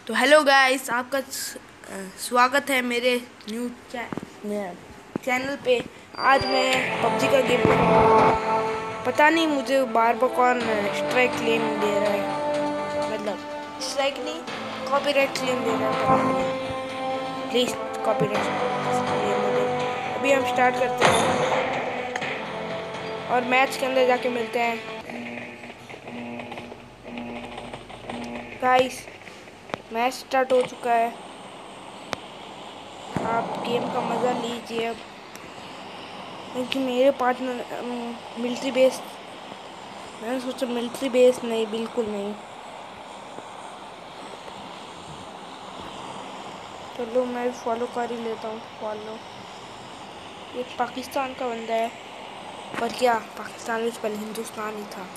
तो hello guys, आपका स्वागत है मेरे न्यू चैनल पे। आज मैं पबजी का गेम खेलूंगा। पता नहीं मुझे बार बार कौन स्ट्राइक क्लेम दे रहा है, मतलब स्ट्राइक नहीं, कॉपीराइट क्लेम दे रहा है। पता नहीं, प्लीज कॉपीराइट क्लेम दे दो। अभी हम स्टार्ट करते हैं और मैच के अंदर जाके मिलते हैं गाइस। मैच स्टार्ट हो चुका है, आप गेम का मज़ा लीजिए अब। क्योंकि मेरे पार्टनर मिलिट्री बेस, मैंने सोचा मिलिट्री बेस नहीं, बिल्कुल नहीं। चलो मैं भी फॉलो कर ही लेता हूँ। फॉलो, एक पाकिस्तान का बंदा है, पर क्या पाकिस्तान में पहले हिंदुस्तान ही था।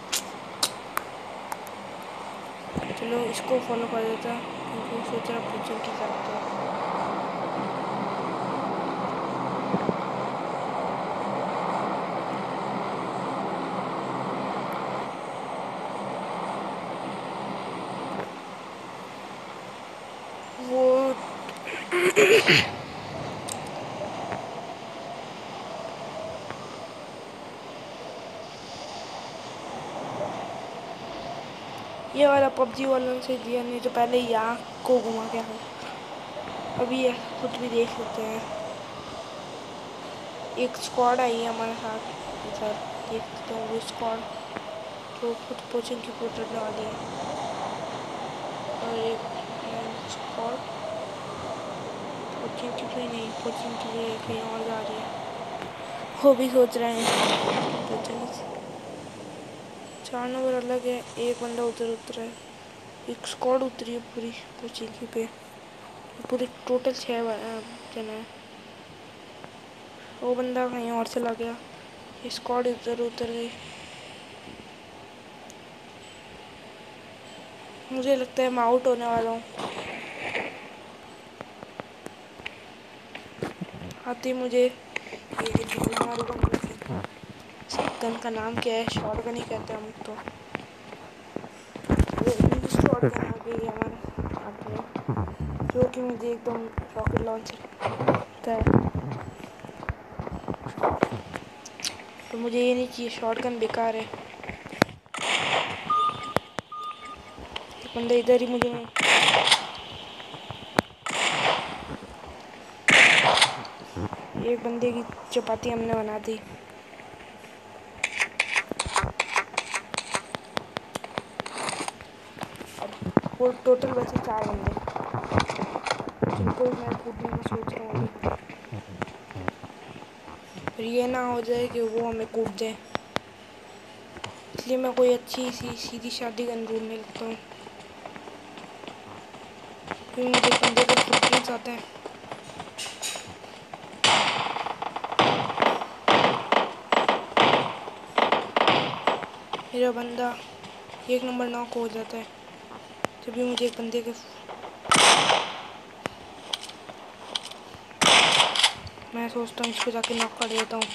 चलो इसको फॉलो कर देता है, क्योंकि सोच रहा पूछो की करते हैं। वो ये वाला पबजी वालों से दिया, नहीं तो पहले ही यहाँ को घुमा के है। अभी ये खुद भी देख सकते हैं, एक स्क्वाड आई है हमारे साथ इधर। देख सकते हैं वो स्क्वाड जो खुद कोचिंग की प्रोटेक्ट वाली है। और एक स्क्वाड कोचिंग की भी नहीं, कोचिंग के लिए कहीं और जा रही है। वो भी सोच रहे हैं तो चलिए। 4 नंबर अलग है, एक बंदा उधर उतरा है, एक स्क्वाड उतरी है पूरी कोचिंग की पे। पूरे टोटल 6 जन है। वो बंदा कहीं और चला गया, ये स्क्वाड इधर उतर गई। मुझे लगता है मैं आउट होने वाला हूँ। आते मुझे ये गोली मारूंगा। गन का नाम क्या है? शॉर्ट गन ही कहते हैं हम तो। शॉर्ट गन आ गई हमारे हाथ में, जो कि मुझे एकदम रॉकेट लॉन्चर लगता है। तो मुझे ये नहीं चाहिए, शॉर्ट गन बेकार है। बंदा इधर ही मुझे एक बंदे की चपाती हमने बना दी। अब वो टोटल बचे 4 बंदे, जिनको मैं कूटने का सोच रहा हूँ अभी। पर ये ना हो जाए कि वो हमें कूट जाए, इसलिए मैं कोई अच्छी सी सीधी शादी गन ढूंढने लगता हूँ। फिर मुझे बंदे का फुटप्रिंट्स आता है। मेरा बंदा 1 नंबर नॉक हो जाता है, तभी मुझे एक बंदे के मैं सोचता हूँ इसको जाके नॉक कर देता हूँ।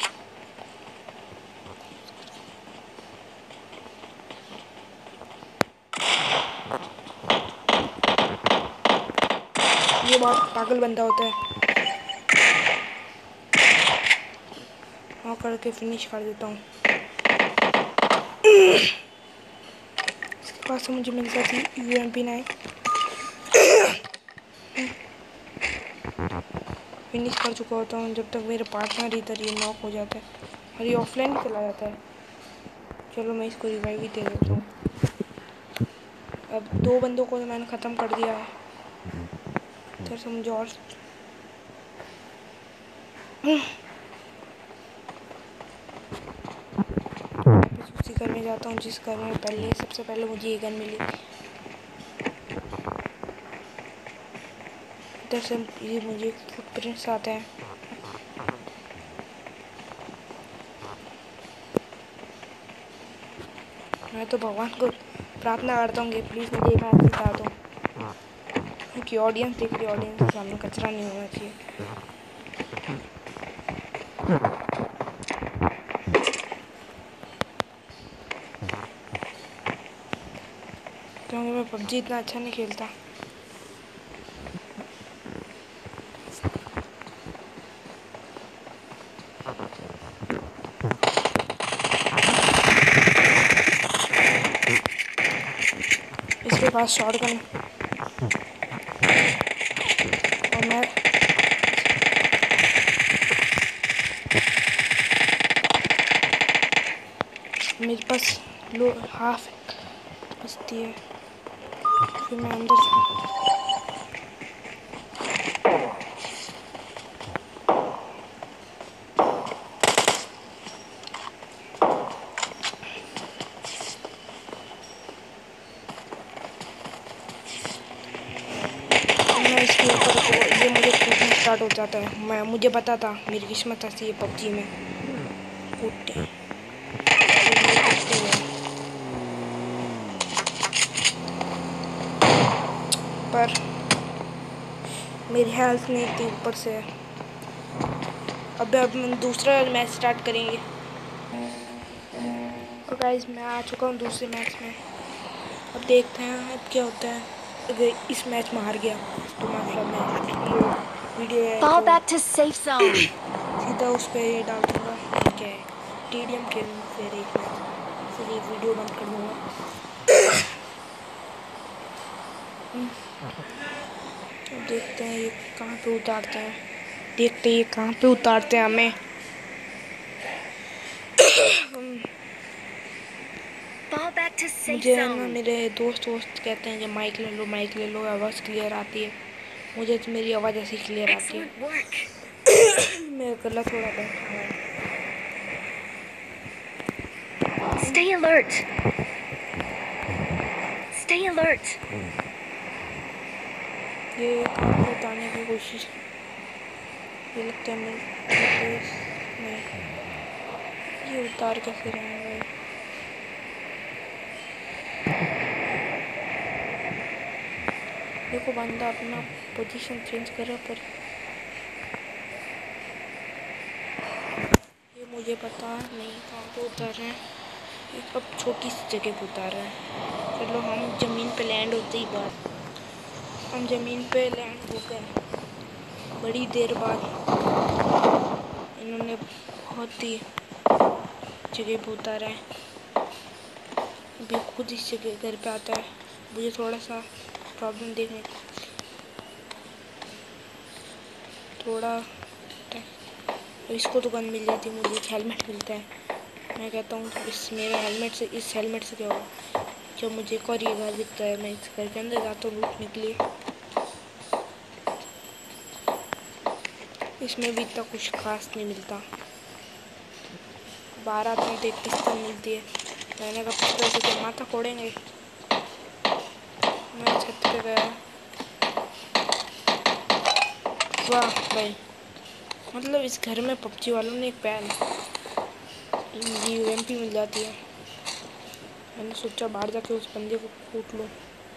ये बहुत पागल बंदा होता है, नॉक करके फिनिश कर देता हूँ। इसके पास से मुझे मिलता थी UMP9। फिनिश कर चुका होता हूँ जब तक मेरे पार्टनर इधर ये नॉक हो जाता है और ये ऑफलाइन भी चला जाता है। चलो मैं इसको रिवाइव ही दे देता हूँ। अब 2 बंदों को तो मैंने ख़त्म कर दिया है। इधर से मुझे और उसी घर में जाता हूँ जिस घर में पहले सबसे पहले मुझे ये गन मिली। इधर से ये मुझे फुटप्रिंट्स आते हैं। मैं तो भगवान को प्रार्थना करता हूँ कि प्लीज़ मुझे ये मैच जिता दो, क्योंकि ऑडियंस देख रही है, ऑडियंस के सामने कचरा नहीं होना चाहिए। क्योंकि मैं पबजी इतना अच्छा नहीं खेलता। इसके पास शॉटगन और मैं मेरे पास लो हाफ बचती है, फिर मैं अंदर से मैं इसके ऊपर को ये मुझे कूदना स्टार्ट हो जाता है। मुझे पता था, मेरी किस्मत ऐसी है पबजी में कूदते पर मेरी हेल्थ नहीं थी ऊपर से। अब हम दूसरा मैच स्टार्ट करेंगे। और गाइस मैं आ चुका हूँ दूसरे मैच में। अब देखते हैं अब क्या होता है। अगर इस मैच में हार गया तो मतलब मैं वीडियो है तो सीधा उस पर ये डाल दूँगा, क्या है टीडीएम खेलूँ फिर एक मैच, फिर ये वीडियो बंद कर दूँगा। अब देखते हैं ये कहाँ पे उतारते हैं, देखते हैं ये कहाँ पे उतारते हैं हमें। मुझे ना मेरे दोस्त कहते हैं कि माइक ले लो आवाज़ क्लियर आती है। मुझे तो मेरी आवाज़ ऐसी क्लियर आती है। मेरा गला थोड़ा बैठा हुआ है। Stay alert. Stay alert. ये कहाँ पे उतारने की कोशिश, ये लगता है नहीं, ये उतार कैसे रहे हैं भाई। देखो बंदा अपना पोजीशन चेंज कर रहा, पर ये मुझे पता नहीं कहाँ पे उतार रहे हैं। एक अब छोटी सी जगह पे उतार रहे हैं। चलो हम ज़मीन पे लैंड होते ही बात, हम ज़मीन पे लैंड हो गए बड़ी देर बाद। इन्होंने बहुत ही जगह पे उतारा है। अभी खुद इस जगह घर पे आता है। मुझे थोड़ा सा प्रॉब्लम देखने थोड़ा इसको तो गन मिल जाती, मुझे एक हेलमेट मिलता है। मैं कहता हूँ इस मेरे हेलमेट से, इस हेलमेट से क्या होगा। जब मुझे एक और ये घर दिखता है, मैं इस घर के अंदर जाता हूँ लूटने के लिए। इसमें भी इतना कुछ खास नहीं मिलता। बाहर आते हैं तो एक पिस्तौल मिलती है। मैंने कहा पिस्तौल से क्या माथा फोड़ेंगे। मैं छत पे गया, वाह भाई, मतलब इस घर में पबजी वालों ने एक पहल यूएमपी मिल जाती है। मैंने सोचा बाहर जाके उस बंदे को कूट लूँ,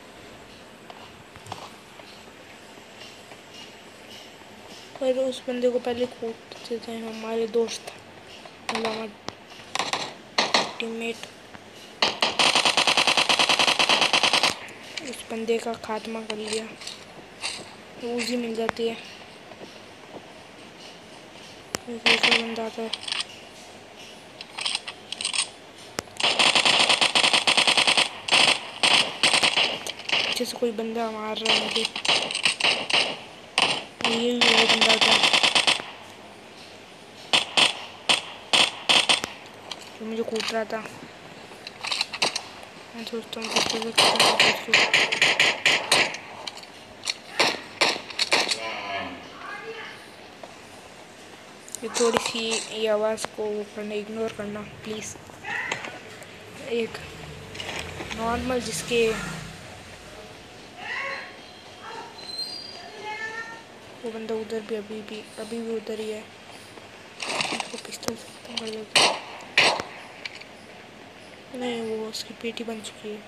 पर उस बंदे को पहले कूटते थे हमारे दोस्त, मतलब हमारे टीममेट। उस बंदे का खात्मा कर लिया, ऊजी मिल जाती है। दूसरा बंदा आता है, पीछे से कोई बंदा मार रहा है मुझे। ये भी वो बंदा था जो मुझे कूट रहा था। मैं सोचता हूँ ये थोड़ी सी ये आवाज़ को करना, इग्नोर करना प्लीज़। एक नॉर्मल जिसके वो बंदा उधर भी अभी भी उधर ही है। इसको पिस्तौल से खत्म कर देते हैं। नहीं, वो उसकी पेटी बन चुकी है।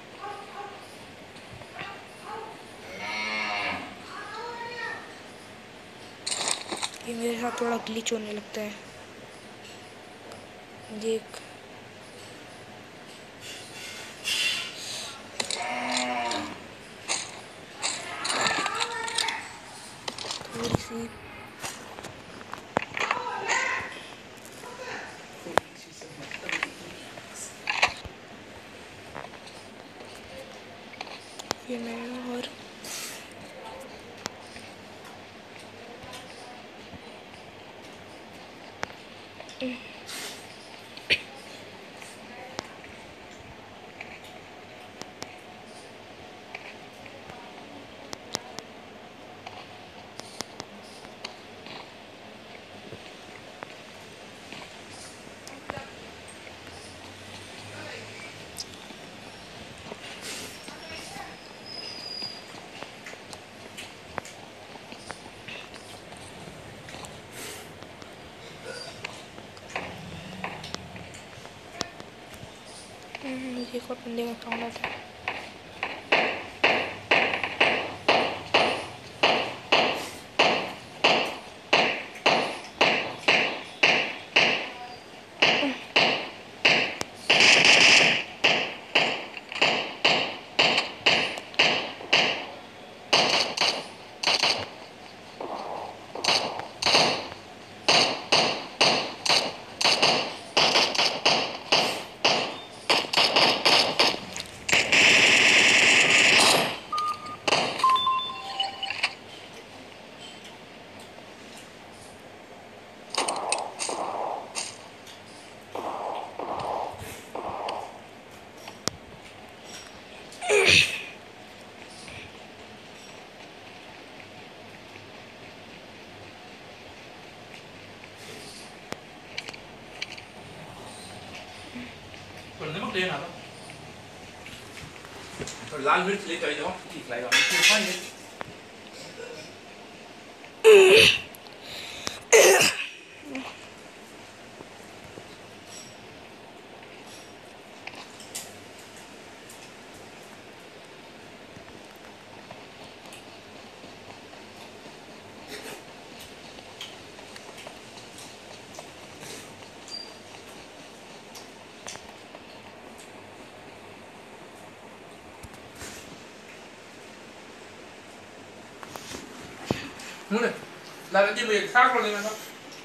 ये मेरे साथ थोड़ा ग्लिच होने लगता है। देख थोड़ी सी ये नया और मुझे एक और बंदे का साउंड आता है। nấm đen nào đó. Rồi laal miर्च लेके आई जाओ, ठीक लगेगा। मिर्च खाएंगे। Muốn này, là cái gì khác rồi này.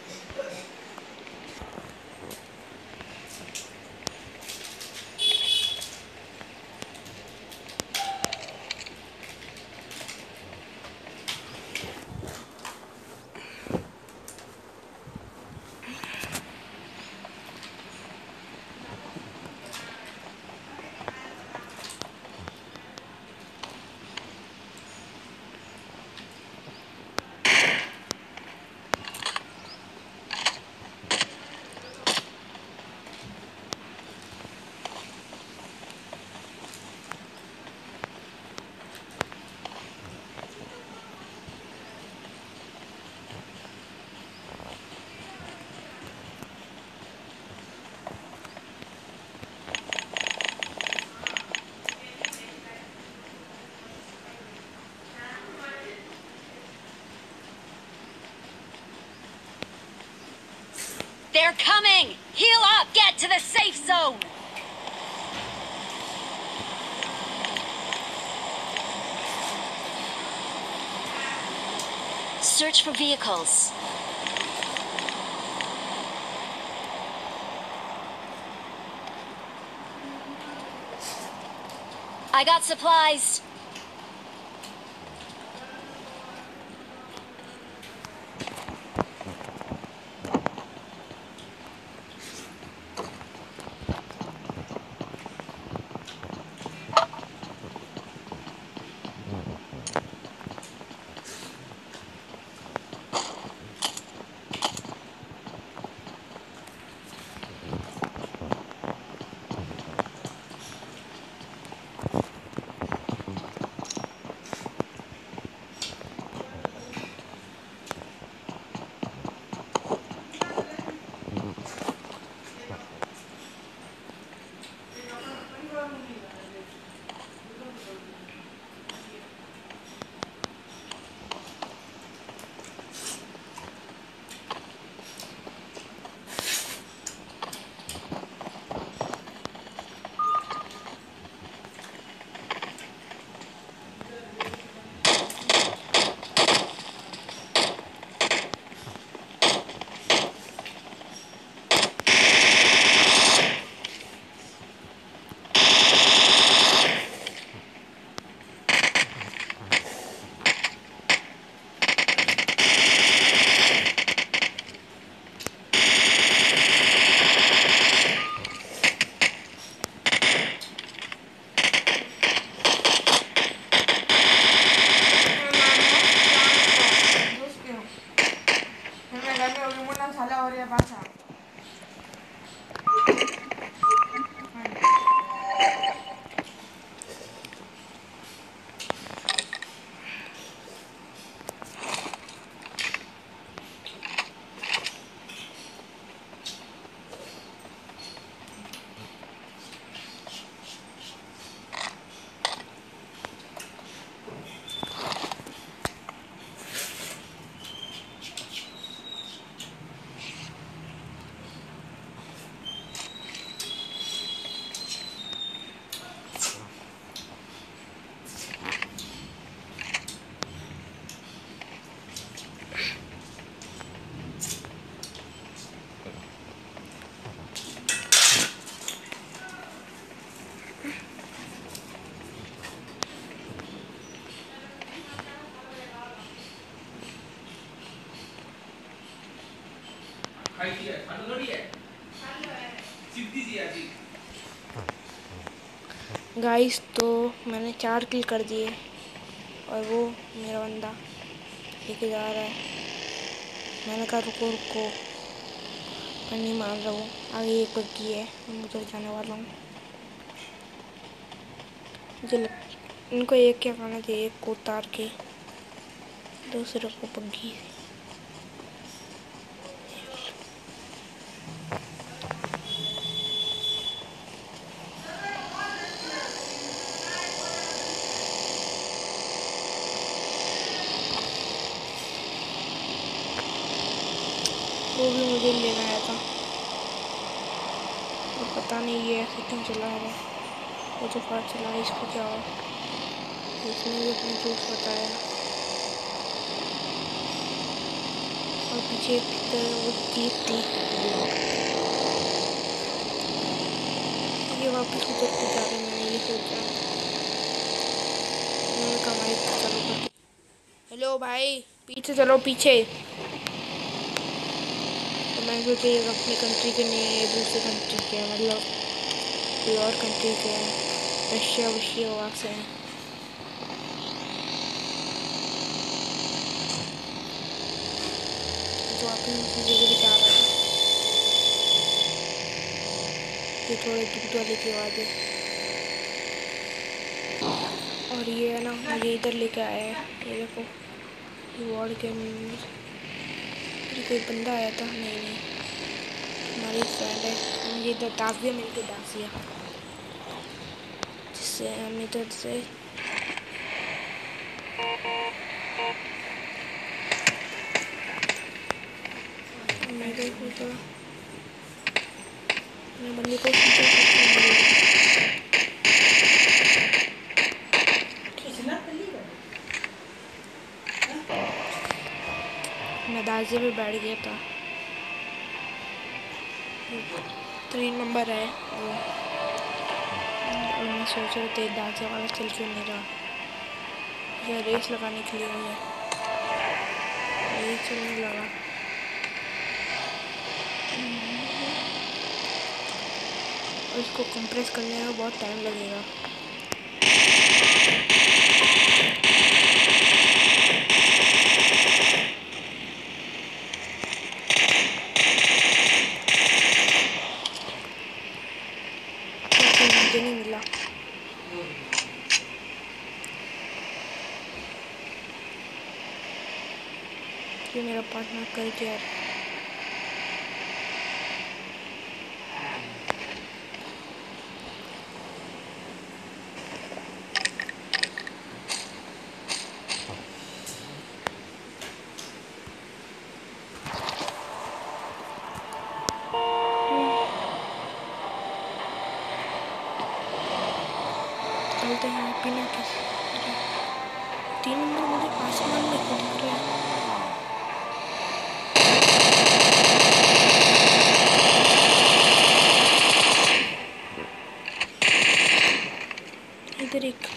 They're coming! Heal up! Get to the safe zone! Search for vehicles. I got supplies. Guys तो मैंने 4 किल कर दिए और वो मेरा बंदा लेके जा रहा है। मैंने कहा रुको रुको, मैं नहीं मार रहा हूँ। आगे एक बग्गी है, मैं उधर जाने वाला हूँ। इनको एक क्या करना चाहिए, एक को उतार के दूसरे को बग्गी। वो भी मुझे लेना आया था और पता नहीं ये ऐसे क्यों चला रहा है। वो तो फार चला, इसको क्या हुआ, इसने भी अपने जोश बताया। और पीछे वो जीप थी, ये वापस उधर को जा रहे। मैंने ये सोचा, मैंने कहा भाई चलो कर। हेलो भाई, पीछे चलो पीछे। तो मैं सोचा ये अपने कंट्री के नहीं है, दूसरे कंट्री के हैं, मतलब कोई और कंट्री के हैं, रशिया वशिया वहाँ से हैं। तो आपने उसी जगह पे जा रहा था। ये थोड़े दूध वाले की आवाज़ है। और ये है ना, मुझे इधर लेके आया है। ये देखो, ये वार्ड के अंदर कोई बंदा आया था। नहीं नहीं, हमारी फ्रेंड है। मुझे इधर दासिया मिलके, दासिया, जिससे हम इधर से मैं देखूँ तो मैं बंदे को मैं दासिया पे बैठ गया था। 3 नंबर है वो, और मैं सोच रहा था दासिया वाला चल क्यों नहीं रहा। यह रेस लगाने के लिए मुझे यही चलने लगा। और इसको कंप्रेस करने में बहुत टाइम लगेगा। मुझे नहीं मिला। ये मेरा पार्टनर कर गया। चलते हैं बिना किसी। 3 नंबर मुझे आसमान में क्यों दिख रहा है। इधर एक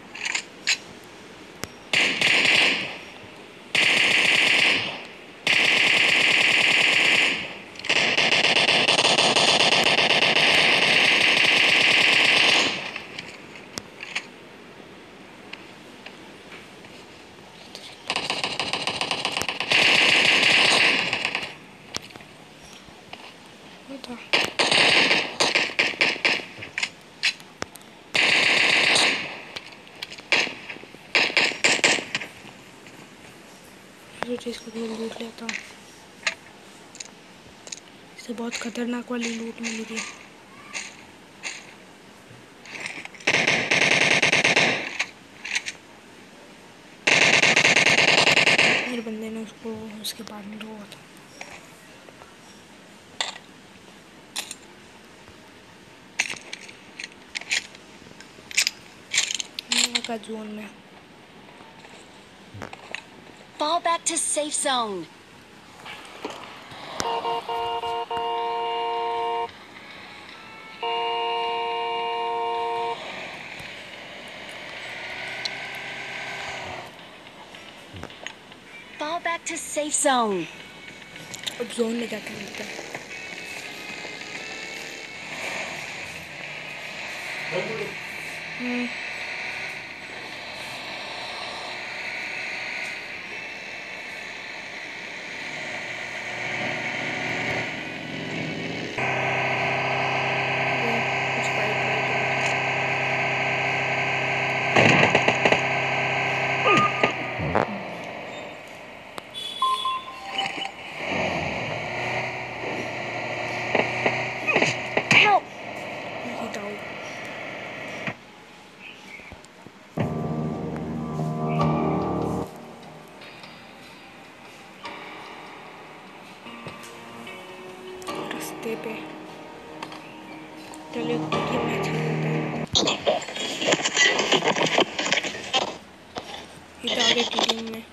था। इसको मैं लूट लेता हूँ। इसे बहुत खतरनाक वाली लूट मिली थी। मेरे बंदे ने उसको उसके पार्टनर हुआ था। का जोन में Fall back to safe zone. Fall back to safe zone. अब जोन में जाके मिलते हैं। कुछ फाइट Help! रास्ते पे चलिए क्योंकि मैच खेलते हैं। इधर आगे की टीम में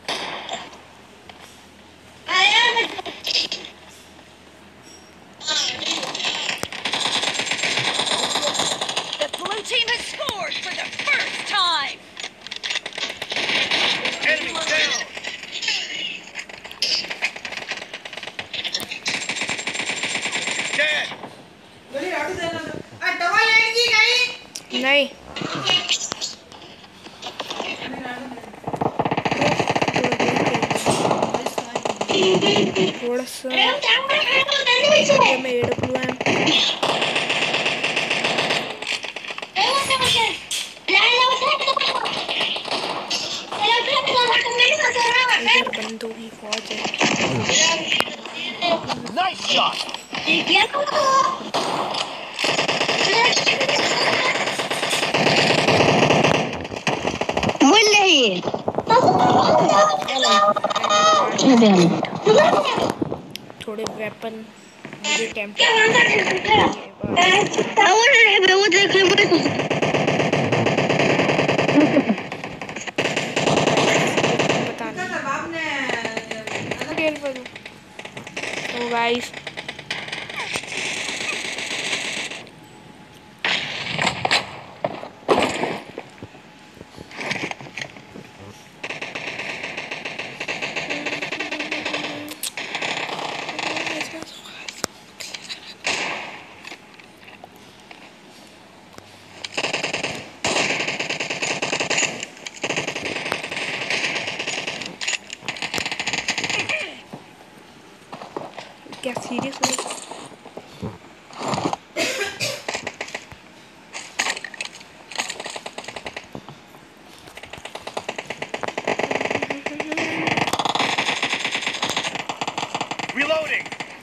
The blue team has scored for the first time! Enemy down! Dead! नहीं थोड़ा सा में AWM इधर बंदों की फौज है। Nice shot! थोड़े वेपन मुझे टेम्पल पता नहीं तो गाइस क्या सीरियस हो Reloading!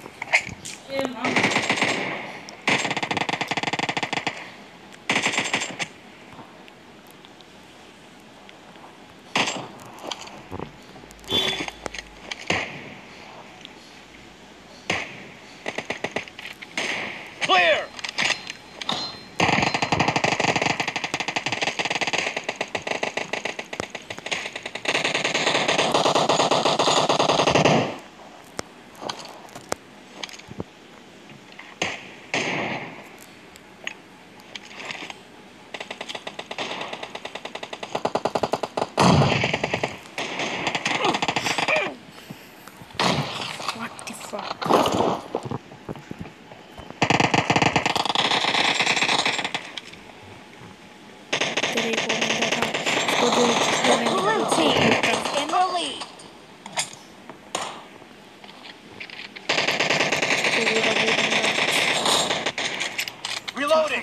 Clear! What the fuck? तेरे को बंदा था वो जो The blue team is in the lead! Reloading!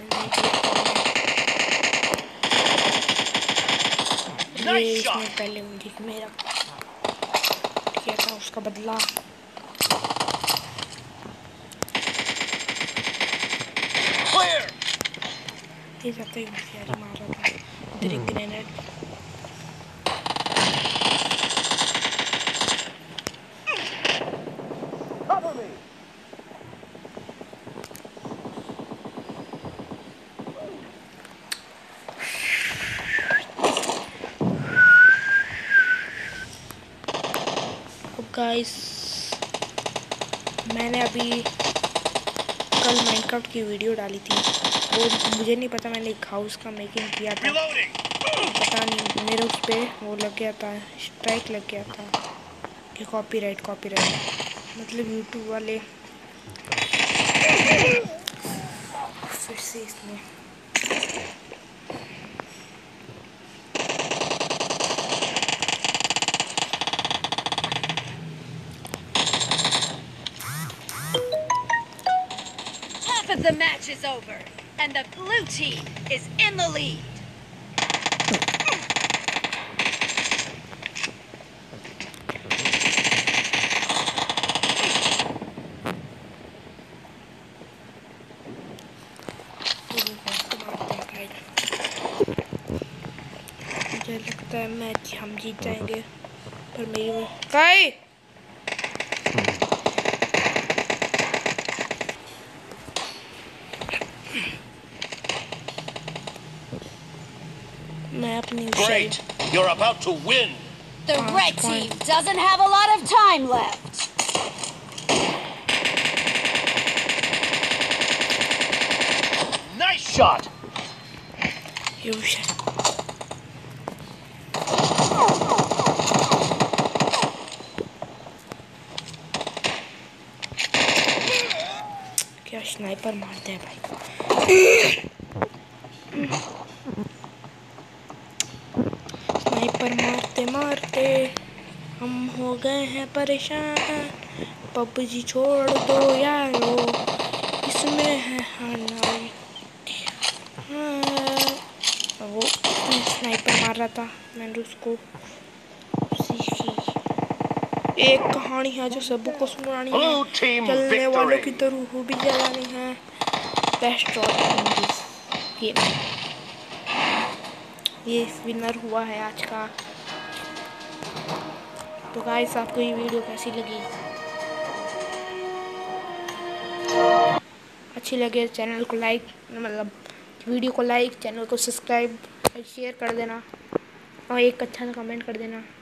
ये Nice इसने shot! पहले मुझे मेरा किया था उसका बदला Clear! ये जाते ही होशियारी मार रहा था उधर एक ग्रेनेड Cover me! गाइस मैंने अभी कल माइनक्राफ्ट की वीडियो डाली थी वो मुझे नहीं पता मैंने एक हाउस का मेकिंग किया था Reloading! पता नहीं मेरे उस पर वो लग गया था स्ट्राइक लग गया था कि कॉपीराइट मतलब यूट्यूब वाले फिर से इसमें Half of the match is over, and the blue team is in the lead. मुझे लगता है मैच हम जीत जाएंगे, पर मेरी काई मैं अपनी Great. You're about to win. The red team doesn't have a lot of time left. Nice shot. क्या स्नाइपर मारते हैं भाई। स्नाइपर मारते मारते हम हो गए हैं परेशान। पबजी छोड़ दो यारो, इसमें है वो स्नाइपर मार रहा था, मैंने उसको सीखी। एक कहानी है जो सबको सुनानी है, चलने वालों की तरह हो भी जलानी है। बेस्ट गेम, ये विनर हुआ है आज का। तो गाइस आपको ये वीडियो कैसी लगी? अच्छी लगे चैनल को लाइक, मतलब वीडियो को लाइक, चैनल को सब्सक्राइब, शेयर कर देना और एक अच्छा सा कमेंट कर देना।